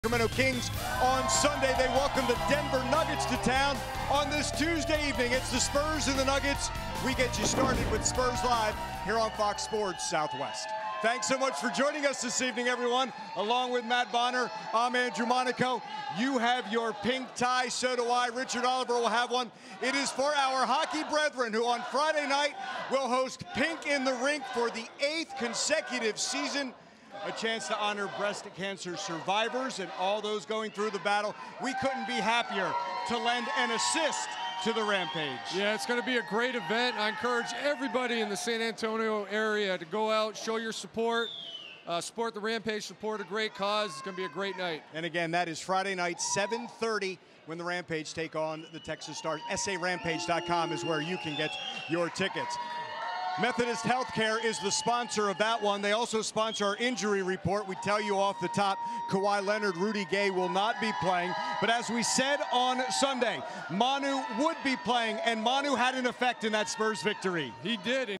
Sacramento Kings on Sunday. They welcome the Denver Nuggets to town on this Tuesday evening. It's the Spurs and the Nuggets. We get you started with Spurs Live here on Fox Sports Southwest. Thanks so much for joining us this evening, everyone. Along with Matt Bonner, I'm Andrew Monaco. You have your pink tie, so do I. Richard Oliver will have one. It is for our hockey brethren who on Friday night will host Pink in the Rink for the 8th consecutive season. A chance to honor breast cancer survivors and all those going through the battle. We couldn't be happier to lend an assist to the Rampage. Yeah, it's going to be a great event. I encourage everybody in the San Antonio area to go out, show your support, support the Rampage, support a great cause. It's going to be a great night. And again, that is Friday night, 7:30, when the Rampage take on the Texas Stars. SARampage.com is where you can get your tickets. Methodist Healthcare is the sponsor of that one. They also sponsor our injury report. We tell you off the top, Kawhi Leonard, Rudy Gay will not be playing. But as we said on Sunday, Manu would be playing, and Manu had an effect in that Spurs victory. He did.